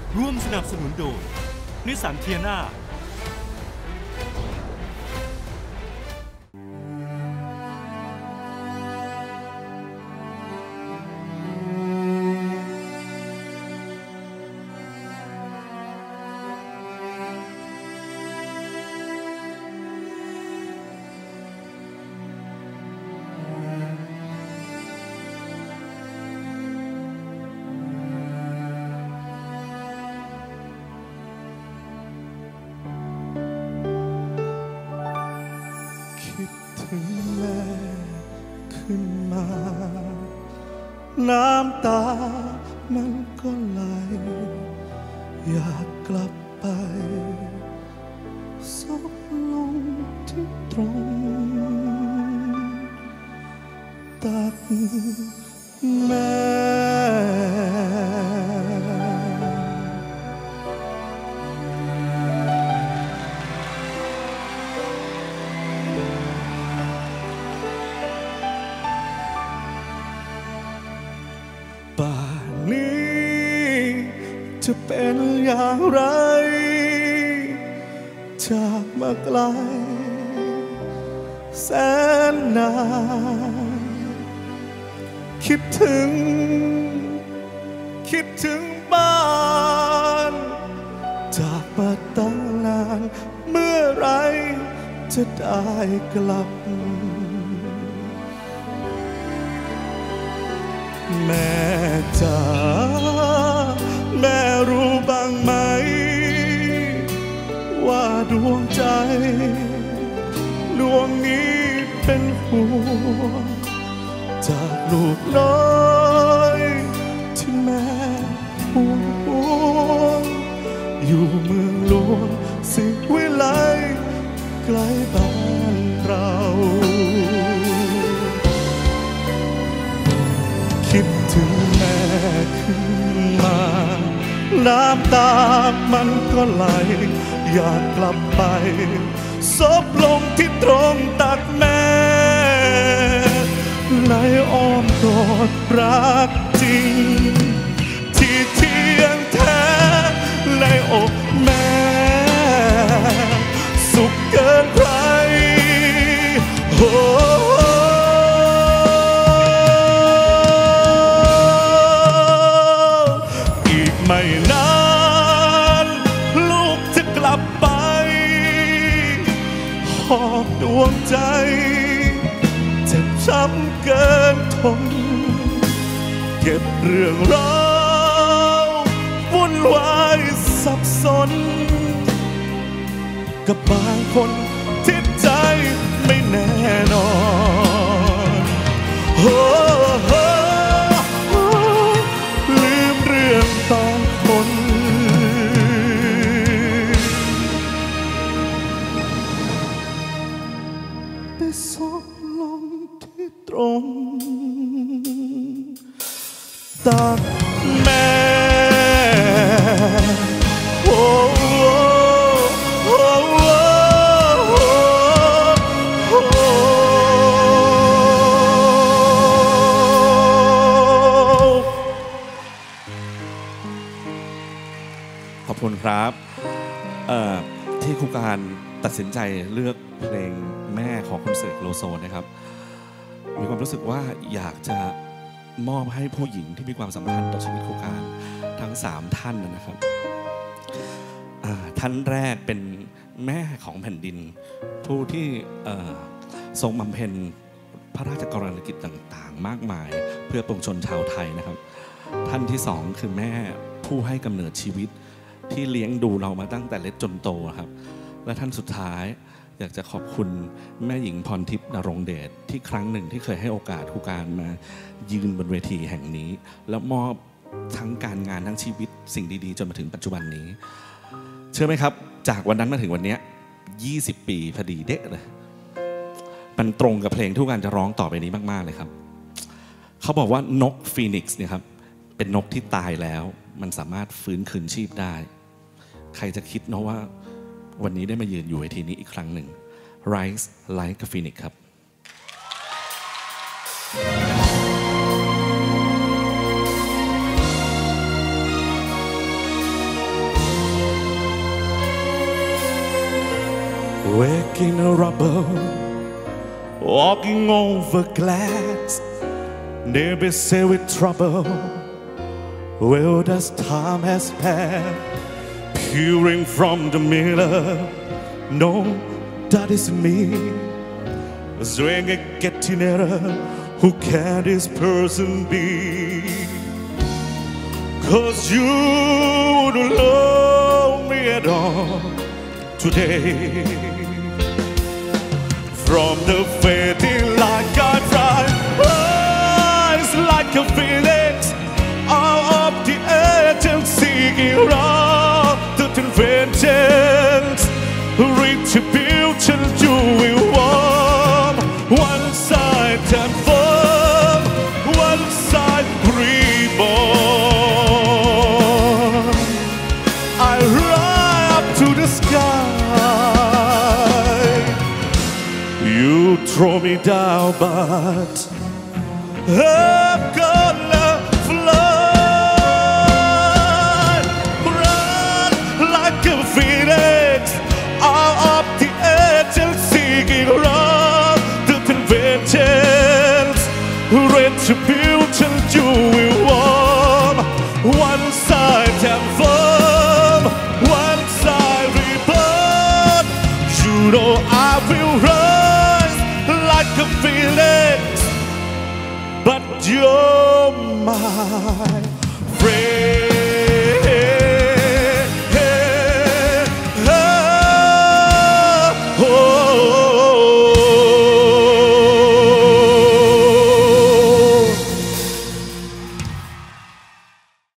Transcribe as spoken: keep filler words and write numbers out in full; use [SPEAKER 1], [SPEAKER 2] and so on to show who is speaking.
[SPEAKER 1] ร่วมสนับสนุนโดยนิสสันเทียน่า
[SPEAKER 2] น้ำตามันก็ไหลอยากกลับไปซบลงที่ตรงตักแม่ป่านนี้จะเป็นอย่างไรจากมาไกลแสนนานคิดถึงคิดถึงบ้านจากมาตั้งนานเมื่อไรจะได้กลับแม่จ๋าแม่รู้บ้างไหมว่าดวงใจดวงนี้เป็นห่วงจากลูกน้อยที่แม่ห่วงห่วงอยู่เมืองหลวงสิวิไลไกลบ้านเราคิดถึงแม่ขึ้นมาน้ำตามันก็ไหลอยากกลับไปซบลงที่ตรงตักแม่ในอ้อมกอดรักจริงที่เที่ยงแท้ในอกแม่สุขเกินใครโอ้ไม่นานลูกจะกลับไปหอบดวงใจเจ็บช้ำเกินทนเก็บเรื่องราววุ่นวายสับสนกับบางคนที่ใจไม่แน่นอนโอ้ลืมเรื่องตอนคนไปซบลงที่ตรงตักแม่โอ้โอ้โอ้
[SPEAKER 3] ขอบคุณครับที่ครูการตัดสินใจเลือกเพลงแม่ของคุณเสกโลโซนะครับมีความรู้สึกว่าอยากจะมอบให้ผู้หญิงที่มีความสำคัญต่อชีวิตครูการทั้งสามท่านนะครับท่านแรกเป็นแม่ของแผ่นดินผู้ที่ทรงบำเพ็ญพระราชกรณียกิจต่างๆมากมายเพื่อปวงชนชาวไทยนะครับท่านที่สองคือแม่ผู้ให้กำเนิดชีวิตที่เลี้ยงดูเรามาตั้งแต่เล็กจนโตครับและท่านสุดท้ายอยากจะขอบคุณแม่หญิงพรทิพย์นรงเดชที่ครั้งหนึ่งที่เคยให้โอกาสครูการมายืนบนเวทีแห่งนี้แล้วมอบทั้งการงานทั้งชีวิตสิ่งดีๆจนมาถึงปัจจุบันนี้เชื่อไหมครับจากวันนั้นมาถึงวันนี้ยี่สิบปีพอดีเด๊ะเลยมันตรงกับเพลงที่ครูการจะร้องต่อไปนี้มากๆเลยครับเขาบอกว่านกฟีนิกซ์เนี่ยครับเป็นนกที่ตายแล้วมันสามารถฟื้นคืนชีพได้ใครจะคิดเนาะว่าวันนี้ได้มายืนอยู่เวทีนี้อีกครั้งหนึ่ง Rise Like a Phoenix ครับ
[SPEAKER 2] เ waking a rubber, walking over glass, never say with trouble. Well, as time has passed, peering from the mirror, no, that is me. Swing it, getting nearer, who can this person be? Cause you don't love me at all today. From the fading light I fly, rise like a phoenix out of the earth and seeking around the vengeance, retribution you will warm. One side and firm, one side reborn. I rise up to the sky. You throw me down, but I'm gonna fly, run like a phoenix out of the edge and seeking around the vengeance, retribution you will warm. One side and firm, one side reborn. You know I will rise like a phoenix, but you're mine.